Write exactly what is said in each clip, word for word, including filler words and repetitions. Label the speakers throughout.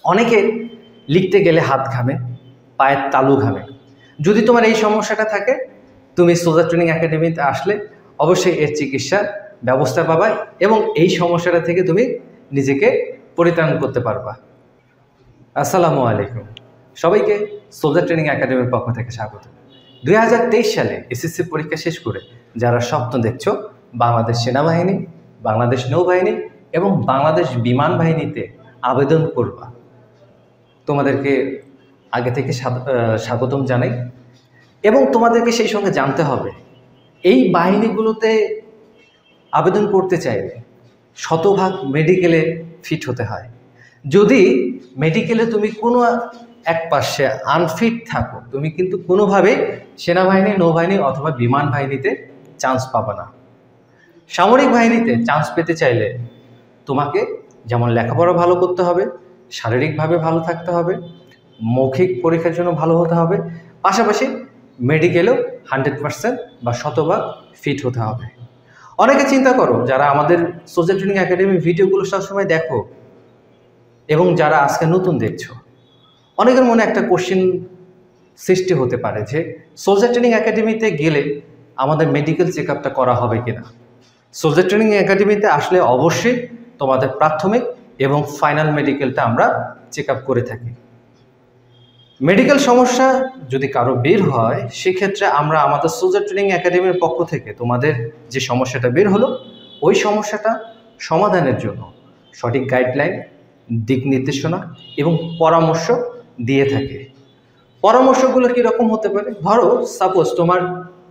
Speaker 1: অনেকে লিখতে গেলে হাত ঘামে, পায়ের তালু ঘামে। যদি তোমার এই সমস্যাটা থাকে, তুমি সোলজার ট্রেনিং একাডেমিতে আসলে অবশ্যই এর চিকিৎসার ব্যবস্থা পাবা এবং এই সমস্যাটা থেকে তুমি নিজেকে পরিত্রাণ করতে পারবা। আসসালামু আলাইকুম, সবাইকে সোলজার ট্রেনিং একাডেমির পক্ষ থেকে স্বাগত। দুই হাজার তেইশ সালে এসএসসি পরীক্ষা শেষ করে যারা স্বপ্ন দেখছো বাংলাদেশ সেনাবাহিনী, বাংলাদেশ নৌবাহিনী এবং বাংলাদেশ বিমান বাহিনীতে আবেদন করবা, তোমাদেরকে আগে থেকে স্বাগতম জানাই। এবং তোমাদেরকে সেই সঙ্গে জানতে হবে, এই বাহিনীগুলোতে আবেদন করতে চাইলে শতভাগ মেডিকেলে ফিট হতে হয়। যদি মেডিকেলে তুমি কোনো এক পাশে আনফিট থাকো, তুমি কিন্তু কোনোভাবেই সেনাবাহিনী, নৌবাহিনী অথবা বিমান বাহিনীতে চান্স পাবে না। সামরিক বাহিনীতে চান্স পেতে চাইলে তোমাকে যেমন লেখাপড়া ভালো করতে হবে, শারীরিকভাবে ভালো থাকতে হবে, মৌখিক পরীক্ষার জন্য ভালো হতে হবে, পাশাপাশি মেডিকেলেও হান্ড্রেড পার্সেন্ট বা শতভাগ ফিট হতে হবে। অনেকে চিন্তা করো, যারা আমাদের সোলজার ট্রেনিং একাডেমির ভিডিওগুলো সবসময় দেখো এবং যারা আজকে নতুন দেখছো, অনেকের মনে একটা কোশ্চেন সৃষ্টি হতে পারে যে সোলজার ট্রেনিং একাডেমিতে গেলে আমাদের মেডিকেল চেক আপটা করা হবে কিনা। সোলজার ট্রেনিং একাডেমিতে আসলে অবশ্যই তোমাদের প্রাথমিক এবং ফাইনাল মেডিকেলটা আমরা চেক আপ করে থাকি। মেডিকেল সমস্যা যদি কারো বের হয়, সেক্ষেত্রে আমরা আমাদের সোলজার ট্রেনিং একাডেমির পক্ষ থেকে তোমাদের যে সমস্যাটা বের হলো, ওই সমস্যাটা সমাধানের জন্য সঠিক গাইডলাইন, দিক নির্দেশনা এবং পরামর্শ দিয়ে থাকে। পরামর্শগুলো কীরকম হতে পারে? ধরো সাপোজ তোমার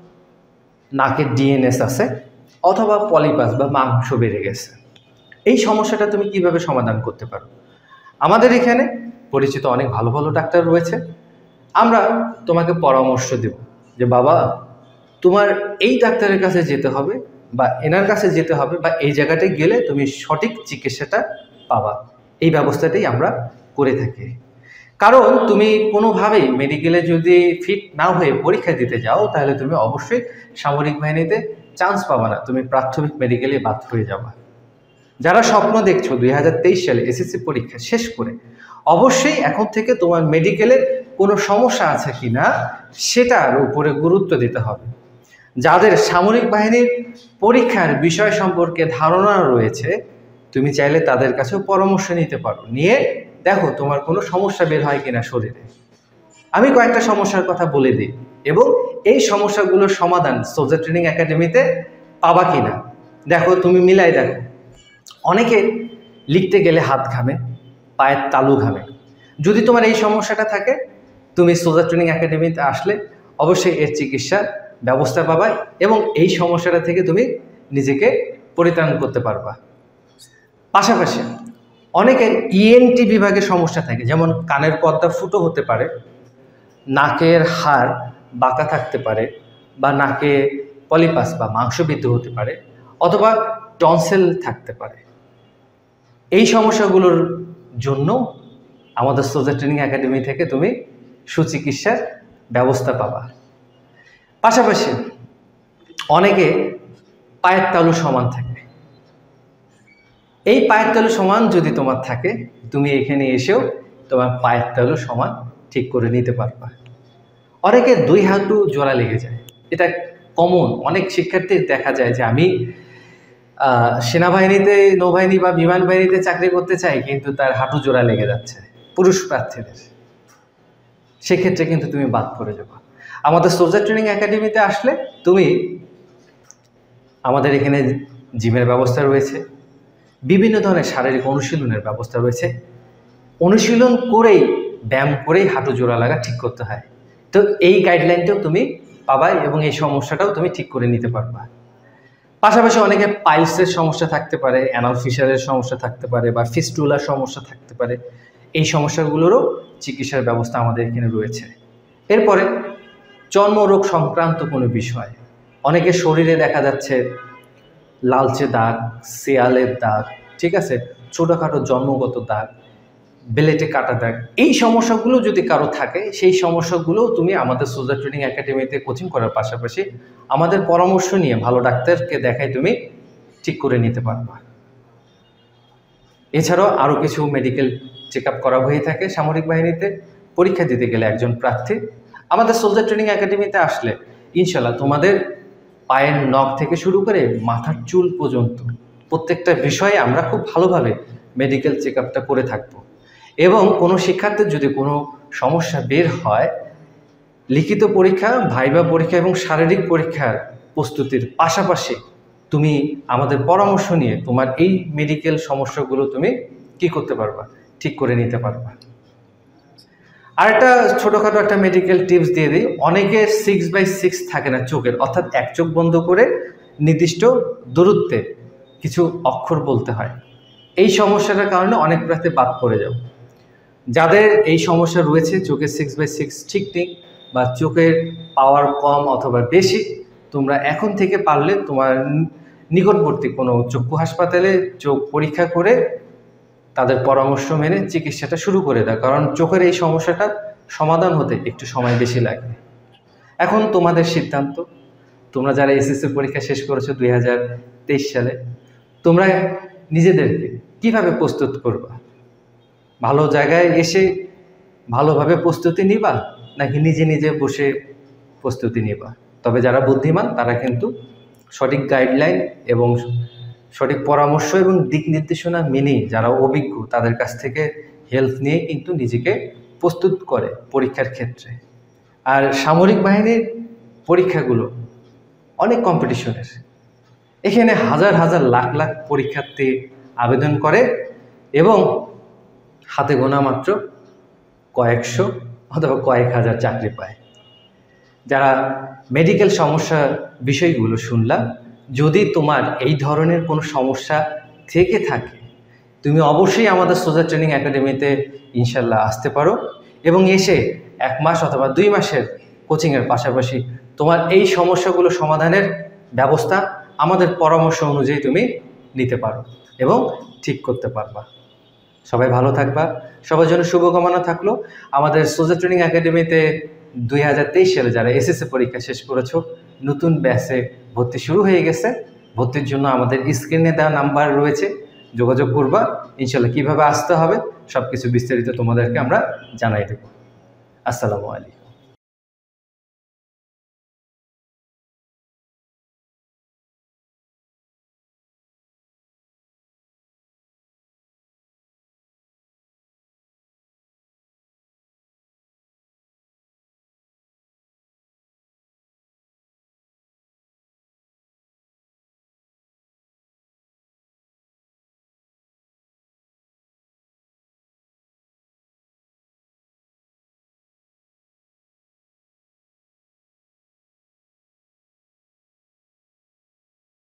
Speaker 1: নাকের ডিএনএস আছে অথবা পলিপাস বা মাংস বেড়ে গেছে, এই সমস্যাটা তুমি কিভাবে সমাধান করতে পারো? আমাদের এখানে পরিচিত অনেক ভালো ভালো ডাক্তার রয়েছে, আমরা তোমাকে পরামর্শ দেব যে বাবা তোমার এই ডাক্তারের কাছে যেতে হবে বা এনার কাছে যেতে হবে বা এই জায়গাটায় গেলে তুমি সঠিক চিকিৎসাটা পাবা। এই ব্যবস্থাটাই আমরা করে থাকি। কারণ তুমি কোনোভাবেই মেডিকেলে যদি ফিট না হয়ে পরীক্ষা দিতে যাও, তাহলে তুমি অবশ্যই সামরিক বাহিনীতে চান্স পাবা না, তুমি প্রাথমিক মেডিকেলে বাদ হয়ে যাবা। যারা স্বপ্ন দেখছো দুই হাজার তেইশ সালে এসএসসি পরীক্ষা শেষ করে, অবশ্যই এখন থেকে তোমার মেডিকেলের কোনো সমস্যা আছে কি না সেটার উপরে গুরুত্ব দিতে হবে। যাদের সামরিক বাহিনীর পরীক্ষার বিষয় সম্পর্কে ধারণা রয়েছে, তুমি চাইলে তাদের কাছেও পরামর্শ নিতে পারো, নিয়ে দেখো তোমার কোনো সমস্যা বের হয় কিনা শরীরে। আমি কয়েকটা সমস্যার কথা বলে দিই এবং এই সমস্যাগুলোর সমাধান সোলজার ট্রেনিং একাডেমিতে পাবা কিনা দেখো, তুমি মিলাই দেখো। অনেকে লিখতে গেলে হাত ঘামে, পায়ের তালু ঘামে। যদি তোমার এই সমস্যাটা থাকে, তুমি সোলজার ট্রেনিং একাডেমিতে আসলে অবশ্যই এর চিকিৎসার ব্যবস্থা পাবা এবং এই সমস্যাটা থেকে তুমি নিজেকে পরিত্রাণ করতে পারবা। পাশাপাশি অনেকের ইএনটি বিভাগের সমস্যা থাকে, যেমন কানের পর্দা ফুটো হতে পারে, নাকের হাড় বাঁকা থাকতে পারে, বা নাকে পলিপাস বা মাংসবৃদ্ধি হতে পারে, অথবা টনসিল থাকতে পারে। এই সমস্যাগুলোর জন্য আমাদের সোলজার ট্রেনিং একাডেমি থেকে তুমি সুচিকিৎসার ব্যবস্থা পাবা। পাশাপাশি অনেকে পায়ের তালু সমান থাকে। এই পায়ের তালু সমান যদি তোমার থাকে, তুমি এখানে এসেও তোমার পায়ের তালু সমান ঠিক করে নিতে পারবা। অনেকে দুই হাঁটু জোড়া লেগে যায়, এটা কমন। অনেক শিক্ষার্থীর দেখা যায় যে আমি সেনাবাহিনীতে, নৌবাহিনী বা বিমান বাহিনীতে চাকরি করতে চাই, কিন্তু তার হাঁটু জোড়া লেগে যাচ্ছে, পুরুষ প্রার্থীদের। সেক্ষেত্রে কিন্তু তুমি বাদ পড়ে যাবে। আমাদের সোলজার ট্রেনিং একাডেমিতে আসলে তুমি, আমাদের এখানে জিমের ব্যবস্থা রয়েছে, বিভিন্ন ধরনের শারীরিক অনুশীলনের ব্যবস্থা রয়েছে। অনুশীলন করেই, ব্যায়াম করেই হাঁটু জোড়া লাগা ঠিক করতে হয়। তো এই গাইডলাইনটাও তুমি পাবা এবং এই সমস্যাটাও তুমি ঠিক করে নিতে পারবা। পাশাপাশি অনেকে পাইলসের সমস্যা থাকতে পারে, অ্যানাল ফিশারের সমস্যা থাকতে পারে, বা ফিস্টুলার সমস্যা থাকতে পারে। এই সমস্যাগুলোরও চিকিৎসার ব্যবস্থা আমাদের এখানে রয়েছে। এরপরে চর্মরোগ সংক্রান্ত কোনো বিষয়, অনেকের শরীরে দেখা যাচ্ছে লালচে দাগ, শিয়ালের দাগ, ঠিক আছে, ছোটোখাটো জন্মগত দাগ, বেলেটে কাটা দাগ, এই সমস্যাগুলো যদি কারো থাকে, সেই সমস্যাগুলো তুমি আমাদের সোলজার ট্রেনিং একাডেমিতে কোচিং করার পাশাপাশি আমাদের পরামর্শ নিয়ে ভালো ডাক্তারকে দেখাই তুমি ঠিক করে নিতে পারবা। এছাড়াও আরও কিছু মেডিকেল চেক আপ করা হয়ে থাকে সামরিক বাহিনীতে পরীক্ষা দিতে গেলে একজন প্রার্থী। আমাদের সোলজার ট্রেনিং একাডেমিতে আসলে ইনশাল্লাহ তোমাদের পায়ের নখ থেকে শুরু করে মাথার চুল পর্যন্ত প্রত্যেকটা বিষয়ে আমরা খুব ভালোভাবে মেডিকেল চেক আপটা করে থাকবো। এবং কোনো শিক্ষার্থীর যদি কোনো সমস্যা বের হয়, লিখিত পরীক্ষা, ভাইবা পরীক্ষা এবং শারীরিক পরীক্ষার প্রস্তুতির পাশাপাশি তুমি আমাদের পরামর্শ নিয়ে তোমার এই মেডিকেল সমস্যাগুলো তুমি কি করতে পারবা, ঠিক করে নিতে পারবা। আর একটা ছোটোখাটো একটা মেডিকেল টিপস দিয়ে দিই, অনেকের সিক্স বাই সিক্স থাকে না চোখের, অর্থাৎ এক চোখ বন্ধ করে নির্দিষ্ট দূরত্বে কিছু অক্ষর বলতে হয়। এই সমস্যাটার কারণে অনেক প্রার্থী বাদ পড়ে যাও। যাদের এই সমস্যা রয়েছে, চোখের সিক্স বাই সিক্স ঠিক নেই বা চোখের পাওয়ার কম অথবা বেশি, তোমরা এখন থেকে পারলে তোমার নিকটবর্তী কোনো চক্ষু হাসপাতালে চোখ পরীক্ষা করে তাদের পরামর্শ মেনে চিকিৎসাটা শুরু করে দাও, কারণ চোখের এই সমস্যাটা সমাধান হতে একটু সময় বেশি লাগবে। এখন তোমাদের সিদ্ধান্ত, তোমরা যারা এসএসসি পরীক্ষা শেষ করেছো দুই হাজার তেইশ সালে, তোমরা নিজেদেরকে কিভাবে প্রস্তুত করবা? ভালো জায়গায় এসে ভালোভাবে প্রস্তুতি নিবা নাকি নিজে নিজে বসে প্রস্তুতি নিবা? তবে যারা বুদ্ধিমান তারা কিন্তু সঠিক গাইডলাইন এবং সঠিক পরামর্শ এবং দিক নির্দেশনা মেনে, যারা অভিজ্ঞ তাদের কাছ থেকে হেল্প নিয়ে কিন্তু নিজেকে প্রস্তুত করে পরীক্ষার ক্ষেত্রে। আর সামরিক বাহিনীর পরীক্ষাগুলো অনেক কম্পিটিশনের, এখানে হাজার হাজার লাখ লাখ পরীক্ষার্থী আবেদন করে এবং হাতে গোনা মাত্র কয়েকশো অথবা কয়েক হাজার চাকরি পায়। যারা মেডিকেল সমস্যা বিষয়গুলো শুনলাম, যদি তোমার এই ধরনের কোনো সমস্যা থেকে থাকে, তুমি অবশ্যই আমাদের সোলজার ট্রেনিং একাডেমিতে ইনশাল্লাহ আসতে পারো এবং এসে এক মাস অথবা দুই মাসের কোচিংয়ের পাশাপাশি তোমার এই সমস্যাগুলো সমাধানের ব্যবস্থা আমাদের পরামর্শ অনুযায়ী তুমি নিতে পারো এবং ঠিক করতে পারবা। সবাই ভালো থাকবা, সবার জন্য শুভকামনা থাকলো। আমাদের সোলজার ট্রেনিং একাডেমিতে দুই হাজার তেইশ সালে যারা এসএসসি পরীক্ষা শেষ করেছো, নতুন ব্যাচে ভর্তি শুরু হয়ে গেছে। ভর্তির জন্য আমাদের স্ক্রিনে দেওয়া নাম্বার রয়েছে, যোগাযোগ করবা। ইনশাল্লাহ কীভাবে আসতে হবে সব কিছু বিস্তারিত তোমাদেরকে আমরা জানাই দেব। আসসালামু আলাইকুম।